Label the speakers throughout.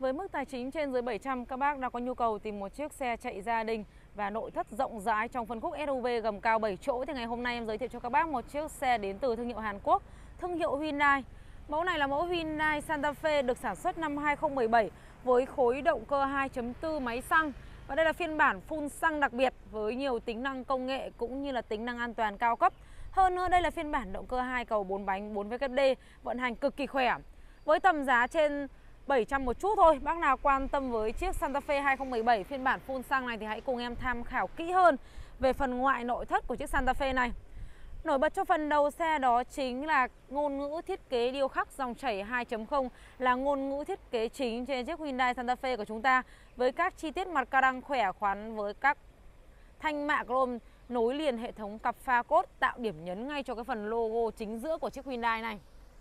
Speaker 1: Với mức tài chính trên dưới 700, các bác đang có nhu cầu tìm một chiếc xe chạy gia đình và nội thất rộng rãi trong phân khúc SUV gầm cao 7 chỗ thì ngày hôm nay em giới thiệu cho các bác một chiếc xe đến từ thương hiệu Hàn Quốc, thương hiệu Hyundai. Mẫu này là mẫu Hyundai Santa Fe được sản xuất năm 2017 với khối động cơ 2.4 máy xăng. Và đây là phiên bản full xăng đặc biệt với nhiều tính năng công nghệ cũng như là tính năng an toàn cao cấp. Hơn nữa đây là phiên bản động cơ 2 cầu 4 bánh 4WD vận hành cực kỳ khỏe. Với tầm giá trên 700 một chút thôi, bác nào quan tâm với chiếc Santa Fe 2017 phiên bản full xăng này thì hãy cùng em tham khảo kỹ hơn về phần ngoại nội thất của chiếc Santa Fe này. Nổi bật cho phần đầu xe đó chính là ngôn ngữ thiết kế điêu khắc dòng chảy 2.0 là ngôn ngữ thiết kế chính trên chiếc Hyundai Santa Fe của chúng ta, với các chi tiết mặt carăng khỏe khoắn với các thanh mạ chrome nối liền hệ thống cặp pha cốt tạo điểm nhấn ngay cho cái phần logo chính giữa của chiếc Hyundai này.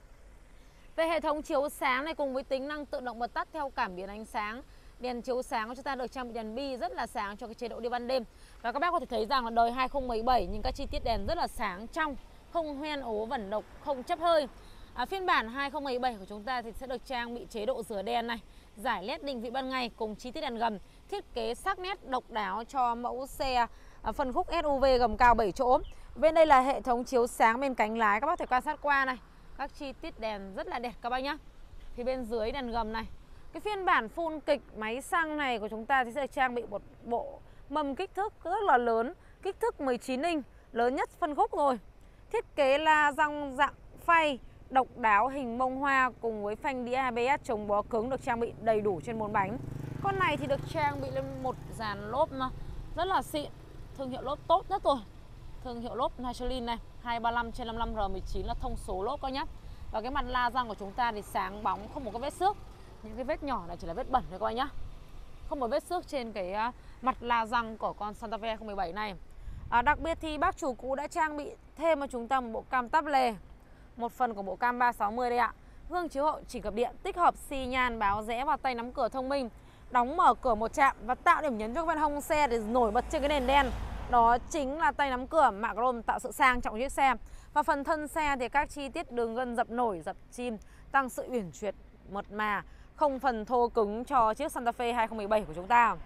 Speaker 1: Về hệ thống chiếu sáng này cùng với tính năng tự động bật tắt theo cảm biến ánh sáng, đèn chiếu sáng của chúng ta được trang bị đèn bi rất là sáng cho cái chế độ đi ban đêm. Và các bác có thể thấy rằng là đời 2017 nhưng các chi tiết đèn rất là sáng trong, không hoen ố vẩn độc, không chấp hơi. Phiên bản 2017 của chúng ta thì sẽ được trang bị chế độ rửa đèn này, giải led định vị ban ngày cùng chi tiết đèn gầm, thiết kế sắc nét độc đáo cho mẫu xe phân khúc SUV gầm cao 7 chỗ. Bên đây là hệ thống chiếu sáng bên cánh lái, các bác thể quan sát qua này, các chi tiết đèn rất là đẹp các bác nhá. Thì bên dưới đèn gầm này, cái phiên bản full kịch máy xăng này của chúng ta thì sẽ trang bị một bộ mâm kích thước rất là lớn, kích thước 19 inch, lớn nhất phân khúc rồi. Thiết kế la răng dạng phay độc đáo hình bông hoa cùng với phanh đĩa ABS chống bó cứng được trang bị đầy đủ trên 4 bánh. Con này thì được trang bị lên một dàn lốp rất là xịn, thương hiệu lốp tốt nhất rồi. Thương hiệu lốp Michelin này, 235/55R19 là thông số lốp các nhá. Và cái mặt la răng của chúng ta thì sáng bóng, không một cái vết xước. Những cái vết nhỏ này chỉ là vết bẩn thôi các bạn nhá. Không một vết xước trên cái mặt la răng của con Santa Fe 2017 này. Đặc biệt thì bác chủ cũ đã trang bị thêm cho chúng ta một bộ cam táp lề, một phần của bộ cam 360 đây ạ. Gương chiếu hậu chỉnh gập điện, tích hợp xi nhan báo rẽ và tay nắm cửa thông minh, đóng mở cửa một chạm và tạo điểm nhấn cho bên hông xe để nổi bật trên cái nền đen. Đó chính là tay nắm cửa mạ chrome tạo sự sang trọng chiếc xe. Và phần thân xe thì các chi tiết đường gân dập nổi, dập chim tăng sự uyển chuyển mượt mà, không phần thô cứng cho chiếc Santa Fe 2017 của chúng ta.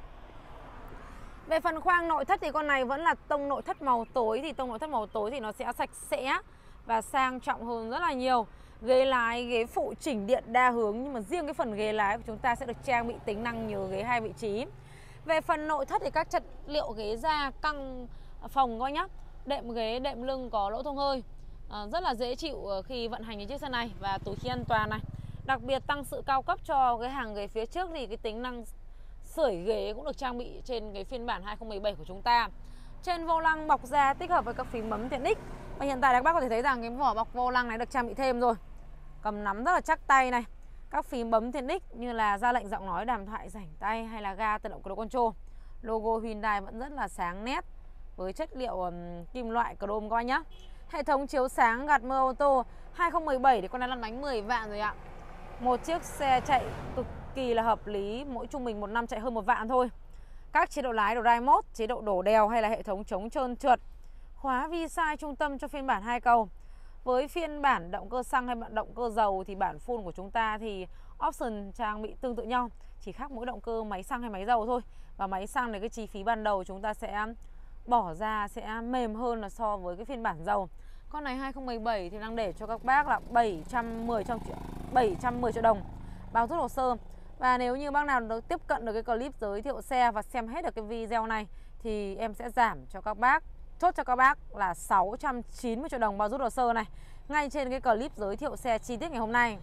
Speaker 1: Về phần khoang nội thất thì con này vẫn là tông nội thất màu tối, thì tông nội thất màu tối thì nó sẽ sạch sẽ và sang trọng hơn rất là nhiều. Ghế lái, ghế phụ chỉnh điện đa hướng, nhưng mà riêng cái phần ghế lái của chúng ta sẽ được trang bị tính năng nhớ ghế 2 vị trí. Về phần nội thất thì các chất liệu ghế da căng phồng coi nhá, đệm ghế, đệm lưng có lỗ thông hơi, rất là dễ chịu khi vận hành chiếc xe này, và túi khí an toàn này. Đặc biệt tăng sự cao cấp cho cái hàng ghế phía trước thì cái tính năng sưởi ghế cũng được trang bị trên cái phiên bản 2017 của chúng ta. Trên vô lăng bọc da tích hợp với các phím bấm tiện ích. Và hiện tại các bác có thể thấy rằng cái vỏ bọc vô lăng này được trang bị thêm rồi. Cầm nắm rất là chắc tay này. Các phím bấm tiện ích như là ra lệnh giọng nói, đàm thoại, rảnh tay hay là ga tự động cruise control. Logo Hyundai vẫn rất là sáng nét với chất liệu kim loại chrome coi nhá. Hệ thống chiếu sáng gạt mưa auto 2017 thì con này lăn bánh 10 vạn rồi ạ. Một chiếc xe chạy cực kỳ là hợp lý, mỗi trung bình một năm chạy hơn 1 vạn thôi. Các chế độ lái Drive Mode, chế độ đổ đèo hay là hệ thống chống trơn trượt. Khóa vi sai trung tâm cho phiên bản 2 cầu. Với phiên bản động cơ xăng hay động cơ dầu thì bản full của chúng ta thì option trang bị tương tự nhau, chỉ khác mỗi động cơ máy xăng hay máy dầu thôi. Và máy xăng này cái chi phí ban đầu chúng ta sẽ bỏ ra sẽ mềm hơn là so với cái phiên bản dầu. Con này 2017 thì đang để cho các bác là 710 triệu đồng bao rút hồ sơ. Và nếu như bác nào được tiếp cận được cái clip giới thiệu xe và xem hết được cái video này thì em sẽ giảm cho các bác, chốt cho các bác là 690 triệu đồng bao rút hồ sơ này, ngay trên cái clip giới thiệu xe chi tiết ngày hôm nay.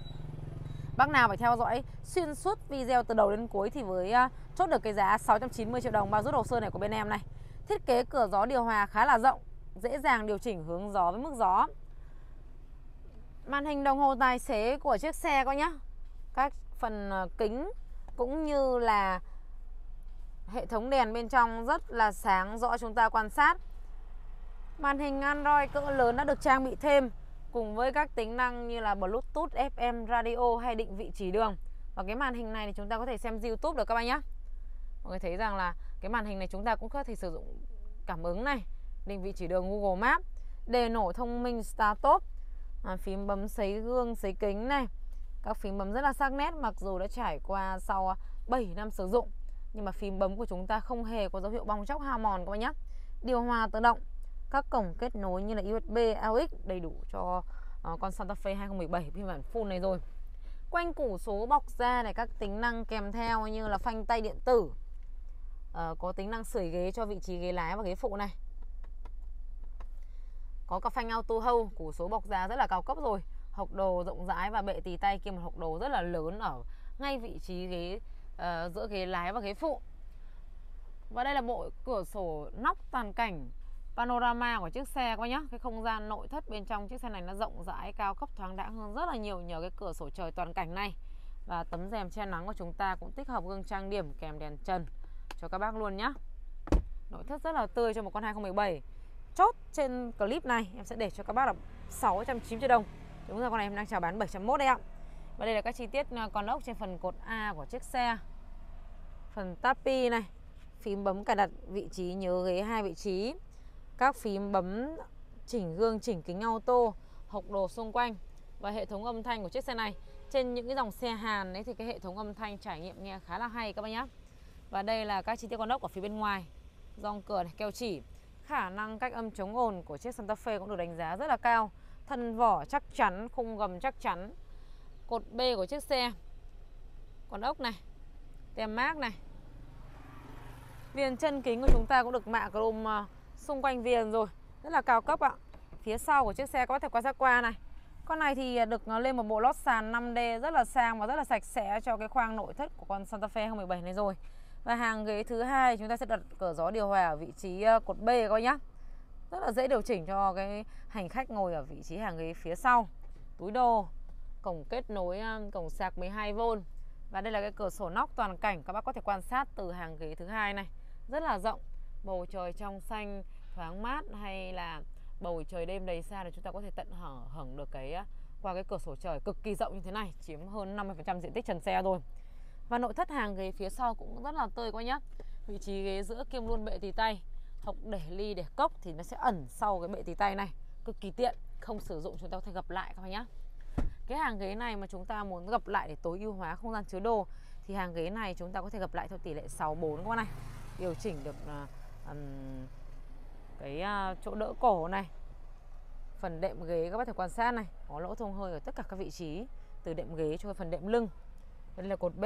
Speaker 1: Bác nào phải theo dõi xuyên suốt video từ đầu đến cuối thì với chốt được cái giá 690 triệu đồng bao rút hồ sơ này của bên em này. Thiết kế cửa gió điều hòa khá là rộng, dễ dàng điều chỉnh hướng gió với mức gió. Màn hình đồng hồ tài xế của chiếc xe coi nhá. Các phần kính cũng như là hệ thống đèn bên trong rất là sáng rõ chúng ta quan sát. Màn hình Android cỡ lớn đã được trang bị thêm cùng với các tính năng như là Bluetooth, FM, radio hay định vị chỉ đường. Và cái màn hình này thì chúng ta có thể xem YouTube được các bạn nhé. Mọi người thấy rằng là cái màn hình này chúng ta cũng có thể sử dụng cảm ứng này, định vị chỉ đường Google Maps, đề nổ thông minh Start Stop, phím bấm sấy gương, sấy kính này, Các phím bấm rất là sắc nét, mặc dù đã trải qua sau 7 năm sử dụng nhưng mà phím bấm của chúng ta không hề có dấu hiệu bong chóc hao mòn các bạn nhé. Điều hòa tự động, các cổng kết nối như là USB, AUX đầy đủ cho con Santa Fe 2017 phiên bản full này rồi. Quanh củ số bọc ra này các tính năng kèm theo như là phanh tay điện tử, có tính năng sưởi ghế cho vị trí ghế lái và ghế phụ này. Có cả phanh auto hold, củ số bọc da rất là cao cấp rồi. Hộc đồ rộng rãi và bệ tì tay kia một hộc đồ rất là lớn ở ngay vị trí ghế, giữa ghế lái và ghế phụ. Và đây là bộ cửa sổ nóc toàn cảnh panorama của chiếc xe các bác nhé. Cái không gian nội thất bên trong chiếc xe này nó rộng rãi, cao cấp, thoáng đãng hơn rất là nhiều nhờ cái cửa sổ trời toàn cảnh này. Và tấm rèm che nắng của chúng ta cũng tích hợp gương trang điểm kèm đèn trần cho các bác luôn nhé. Nội thất rất là tươi cho một con 2017. Chốt trên clip này em sẽ để cho các bác là 690 triệu đồng. Đúng rồi, con này em đang chào bán 701 đây ạ. Và đây là các chi tiết con ốc trên phần cột A của chiếc xe. Phần tapi này, phím bấm cài đặt vị trí nhớ ghế 2 vị trí, các phím bấm chỉnh gương, chỉnh kính auto, hộc đồ xung quanh và hệ thống âm thanh của chiếc xe này. Trên những cái dòng xe Hàn ấy thì cái hệ thống âm thanh trải nghiệm nghe khá là hay các bác nhé. Và đây là các chi tiết con ốc ở phía bên ngoài, gioăng cửa này, keo chỉ. Khả năng cách âm chống ồn của chiếc Santa Fe cũng được đánh giá rất là cao. Thân vỏ chắc chắn, khung gầm chắc chắn. Cột B của chiếc xe, con ốc này, tem mác này. Viền chân kính của chúng ta cũng được mạ chrome xung quanh viền rồi, rất là cao cấp ạ. Phía sau của chiếc xe có thể quan sát qua này. Con này thì được lên một bộ lót sàn 5D rất là sang và rất là sạch sẽ cho cái khoang nội thất của con Santa Fe 2017 này rồi. Và hàng ghế thứ hai chúng ta sẽ đặt cửa gió điều hòa ở vị trí cột B các bác nhé. Rất là dễ điều chỉnh cho cái hành khách ngồi ở vị trí hàng ghế phía sau. Túi đồ, cổng kết nối cổng sạc 12V. Và đây là cái cửa sổ nóc toàn cảnh, các bác có thể quan sát từ hàng ghế thứ hai này. Rất là rộng, bầu trời trong xanh, thoáng mát hay là bầu trời đêm đầy sao thì chúng ta có thể tận hưởng được qua cái cửa sổ trời cực kỳ rộng như thế này, chiếm hơn 50% diện tích trần xe rồi. Và nội thất hàng ghế phía sau cũng rất là tươi quá nhá. Vị trí ghế giữa kiêm luôn bệ tì tay, hộc để ly để cốc thì nó sẽ ẩn sau cái bệ tì tay này, cực kỳ tiện, không sử dụng chúng ta có thể gập lại các bạn nhá. Cái hàng ghế này mà chúng ta muốn gập lại để tối ưu hóa không gian chứa đồ thì hàng ghế này chúng ta có thể gập lại theo tỷ lệ 6:4 các bạn này. Điều chỉnh được chỗ đỡ cổ này, phần đệm ghế các bác thể quan sát này, có lỗ thông hơi ở tất cả các vị trí từ đệm ghế cho phần đệm lưng. Đây là cột B.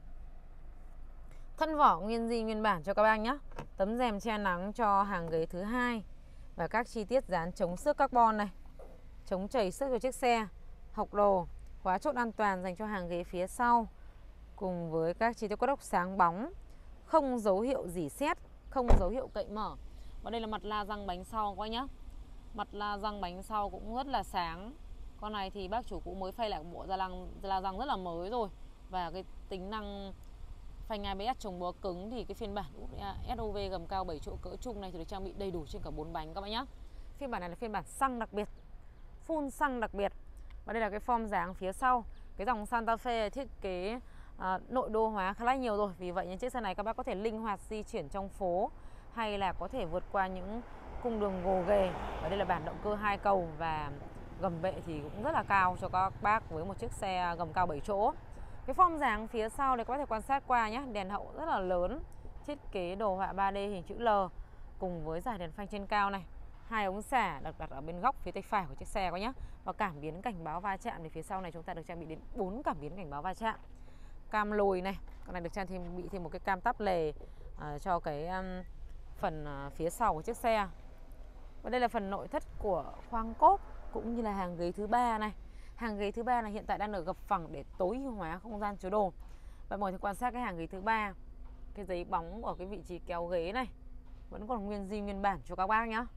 Speaker 1: Thân vỏ nguyên zin nguyên bản cho các bác nhé. Tấm rèm che nắng cho hàng ghế thứ hai và các chi tiết dán chống xước carbon này, chống chảy xước cho chiếc xe, hộc đồ, khóa chốt an toàn dành cho hàng ghế phía sau cùng với các chi tiết cốt ốc sáng bóng, không dấu hiệu rỉ sét, không dấu hiệu cậy mở. Và đây là mặt la răng bánh sau các bác nhé. Mặt la răng bánh sau cũng rất là sáng. Con này thì bác chủ cũ mới phay lại bộ la răng rất là mới rồi. Và cái tính năng phanh ABS chống bó cứng thì cái phiên bản SUV gầm cao 7 chỗ cỡ trung này thì được trang bị đầy đủ trên cả 4 bánh các bạn nhé. Phiên bản này là phiên bản xăng đặc biệt, full xăng đặc biệt. Và đây là cái form dáng phía sau. Cái dòng Santa Fe thiết kế nội đô hóa khá là nhiều rồi. Vì vậy những chiếc xe này các bác có thể linh hoạt di chuyển trong phố hay là có thể vượt qua những cung đường gồ ghề. Và đây là bản động cơ 2 cầu và gầm bệ thì cũng rất là cao cho các bác với một chiếc xe gầm cao 7 chỗ. Cái form dáng phía sau này các bác có thể quan sát qua nhé. Đèn hậu rất là lớn, thiết kế đồ họa 3D hình chữ L cùng với dải đèn phanh trên cao này. 2 ống xả được đặt ở bên góc phía tay phải của chiếc xe các nhé. Và cảm biến cảnh báo va chạm thì phía sau này chúng ta được trang bị đến 4 cảm biến cảnh báo va chạm. Cam lùi này, con này được trang bị thêm một cái cam táp lề cho cái phần phía sau của chiếc xe. Và đây là phần nội thất của khoang cốp cũng như là hàng ghế thứ ba này. Hàng ghế thứ ba này hiện tại đang được gập phẳng để tối ưu hóa không gian chứa đồ. Bạn mời thì quan sát cái hàng ghế thứ ba. Cái giấy bóng ở cái vị trí kéo ghế này vẫn còn nguyên zin nguyên bản cho các bác nhá.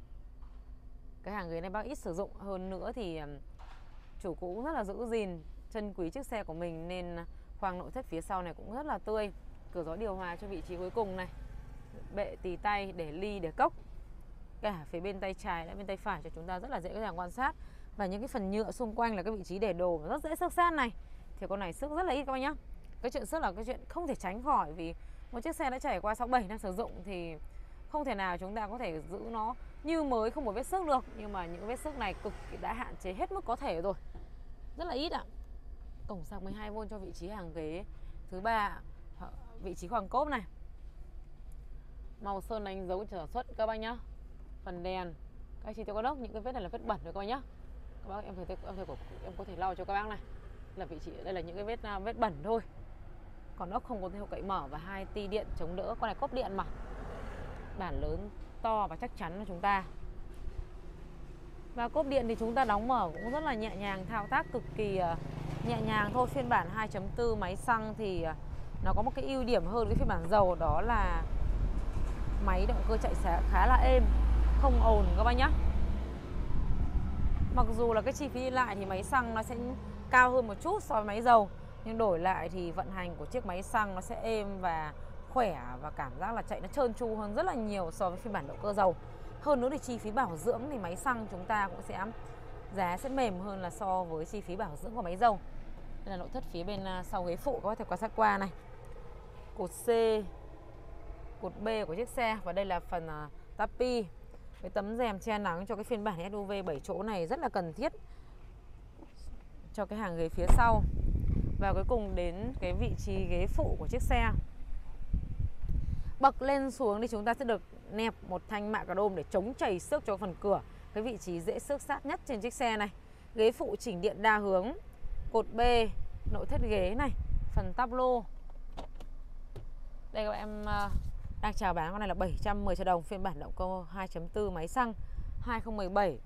Speaker 1: Cái hàng ghế này bác ít sử dụng hơn nữa thì chủ cũ cũng rất là giữ gìn, trân quý chiếc xe của mình nên khoang nội thất phía sau này cũng rất là tươi. Cửa gió điều hòa cho vị trí cuối cùng này, bệ tì tay để ly để cốc, cả phía bên tay trái lẫn bên tay phải cho chúng ta rất là dễ có thể quan sát. Và những cái phần nhựa xung quanh là cái vị trí để đồ rất dễ xước sát này thì con này xước rất là ít các bác nhá. Cái chuyện xước là cái chuyện không thể tránh khỏi vì một chiếc xe đã trải qua 6-7 năm sử dụng thì không thể nào chúng ta có thể giữ nó như mới không một vết xước được. Nhưng mà những vết xước này đã hạn chế hết mức có thể rồi, rất là ít ạ. Cổng sạc 12V cho vị trí hàng ghế thứ ba, vị trí khoang cốp này. Màu sơn đánh dấu sản xuất các bác nhá. Phần đèn, các chi tiết con ốc, những cái vết này là vết bẩn rồi các bác nhá. Các bác em có thể lau cho các bác này. Là vị trí đây là những cái vết bẩn thôi. Còn ốc không có hiệu cậy mở và 2 ti điện chống đỡ. Con này cốp điện mà. Bản lớn to và chắc chắn cho chúng ta. Và cốp điện thì chúng ta đóng mở cũng rất là nhẹ nhàng, thao tác cực kỳ nhẹ nhàng thôi. Phiên bản 2.4 máy xăng thì nó có một cái ưu điểm hơn cái phiên bản dầu, đó là máy động cơ chạy khá là êm, không ồn các bác nhá. Mặc dù là cái chi phí đi lại thì máy xăng nó sẽ cao hơn một chút so với máy dầu, nhưng đổi lại thì vận hành của chiếc máy xăng nó sẽ êm và khỏe, và cảm giác là chạy nó trơn tru hơn rất là nhiều so với phiên bản động cơ dầu. Hơn nữa thì chi phí bảo dưỡng thì máy xăng chúng ta cũng giá sẽ mềm hơn là so với chi phí bảo dưỡng của máy dầu. Đây là nội thất phía bên sau ghế phụ, các có thể quan sát qua này. Cột C, cột B của chiếc xe, và đây là phần tapi. Cái tấm rèm che nắng cho cái phiên bản SUV 7 chỗ này rất là cần thiết cho cái hàng ghế phía sau. Và cuối cùng đến cái vị trí ghế phụ của chiếc xe. Bậc lên xuống thì chúng ta sẽ được nẹp một thanh mạ cà để chống chảy xước cho phần cửa, cái vị trí dễ xước sát nhất trên chiếc xe này. Ghế phụ chỉnh điện đa hướng, cột B, nội thất ghế này, phần táp lô. Đây các em đang chào bán con này là 710 triệu đồng, phiên bản động cơ 2.4 máy xăng 2017.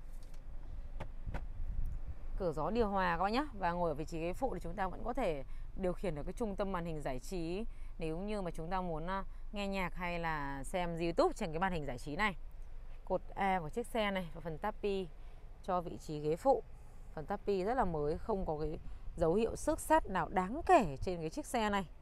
Speaker 1: Cửa gió điều hòa các bác nhé. Và ngồi ở vị trí ghế phụ thì chúng ta vẫn có thể điều khiển được cái trung tâm màn hình giải trí nếu như mà chúng ta muốn nghe nhạc hay là xem YouTube trên cái màn hình giải trí này. Cột A của chiếc xe này và phần tapi cho vị trí ghế phụ. Phần tapi rất là mới, không có cái dấu hiệu xước sát nào đáng kể trên cái chiếc xe này.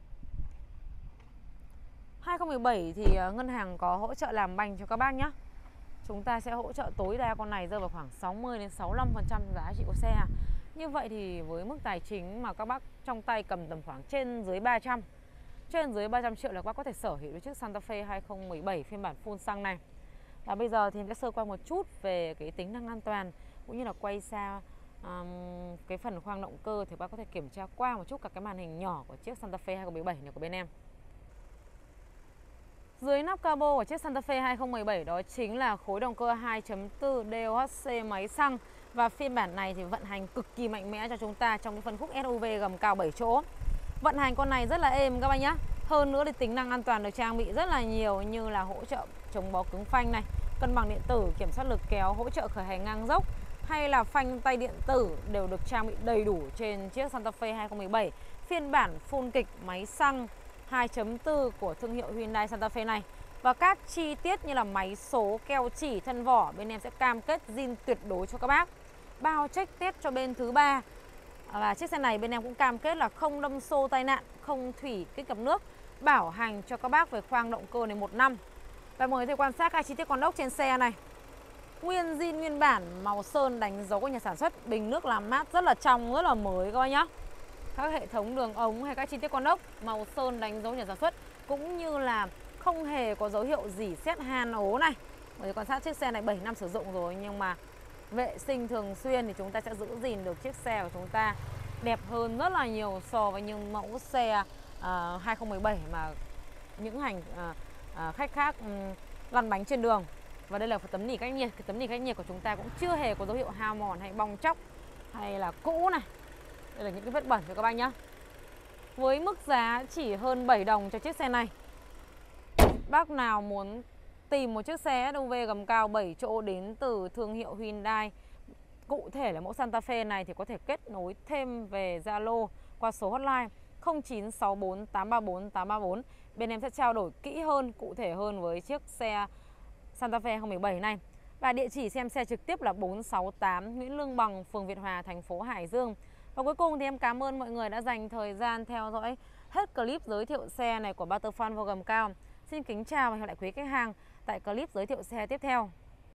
Speaker 1: 2017 thì ngân hàng có hỗ trợ làm banh cho các bác nhé. Chúng ta sẽ hỗ trợ tối đa con này rơi vào khoảng 60 đến 65% giá trị của xe. Như vậy thì với mức tài chính mà các bác trong tay cầm tầm khoảng trên dưới 300 triệu là các bác có thể sở hữu được chiếc Santa Fe 2017 phiên bản full xăng này. Và bây giờ thì em sẽ sơ qua một chút về cái tính năng an toàn cũng như là quay xa cái phần khoang động cơ, thì các bác có thể kiểm tra qua một chút các cái màn hình nhỏ của chiếc Santa Fe 2017 này của bên em. Dưới nắp capo của chiếc Santa Fe 2017 đó chính là khối động cơ 2.4 DOHC máy xăng. Và phiên bản này thì vận hành cực kỳ mạnh mẽ cho chúng ta trong cái phân khúc SUV gầm cao 7 chỗ. Vận hành con này rất là êm các bác nhé. Hơn nữa thì tính năng an toàn được trang bị rất là nhiều, như là hỗ trợ chống bó cứng phanh này, cân bằng điện tử, kiểm soát lực kéo, hỗ trợ khởi hành ngang dốc, hay là phanh tay điện tử đều được trang bị đầy đủ trên chiếc Santa Fe 2017 phiên bản full kịch máy xăng 2.4 của thương hiệu Hyundai Santa Fe này. Và các chi tiết như là máy số, keo chỉ, thân vỏ bên em sẽ cam kết zin tuyệt đối cho các bác. Bao check test cho bên thứ ba. Và chiếc xe này bên em cũng cam kết là không đâm xô tai nạn, không thủy kích ngập nước, bảo hành cho các bác về khoang động cơ này 1 năm. Và mời thầy quan sát các chi tiết con ốc trên xe này. Nguyên zin nguyên bản, màu sơn đánh dấu của nhà sản xuất, bình nước làm mát rất là trong, rất là mới các bác nhá. Các hệ thống đường ống hay các chi tiết con ốc, màu sơn đánh dấu nhà sản xuất, cũng như là không hề có dấu hiệu rỉ sét han ố này. Bởi quan sát chiếc xe này 7 năm sử dụng rồi, nhưng mà vệ sinh thường xuyên thì chúng ta sẽ giữ gìn được chiếc xe của chúng ta đẹp hơn rất là nhiều so với những mẫu xe 2017 mà những khách khác lăn bánh trên đường. Và đây là tấm nỉ cách nhiệt. Cái tấm nỉ cách nhiệt của chúng ta cũng chưa hề có dấu hiệu hao mòn hay bong tróc hay là cũ này. Đây là những cái vết bẩn cho các bác nhá. Với mức giá chỉ hơn 7 đồng cho chiếc xe này, bác nào muốn tìm một chiếc xe SUV gầm cao 7 chỗ đến từ thương hiệu Hyundai, cụ thể là mẫu Santa Fe này, thì có thể kết nối thêm về Zalo qua số hotline 0964 834 834. Bên em sẽ trao đổi kỹ hơn, cụ thể hơn với chiếc xe Santa Fe 2017 này. Và địa chỉ xem xe trực tiếp là 468 Nguyễn Lương Bằng, phường Việt Hòa, thành phố Hải Dương. Và cuối cùng thì em cảm ơn mọi người đã dành thời gian theo dõi hết clip giới thiệu xe này của Butterfun vô gầm cao. Xin kính chào và hẹn gặp lại quý khách hàng tại clip giới thiệu xe tiếp theo.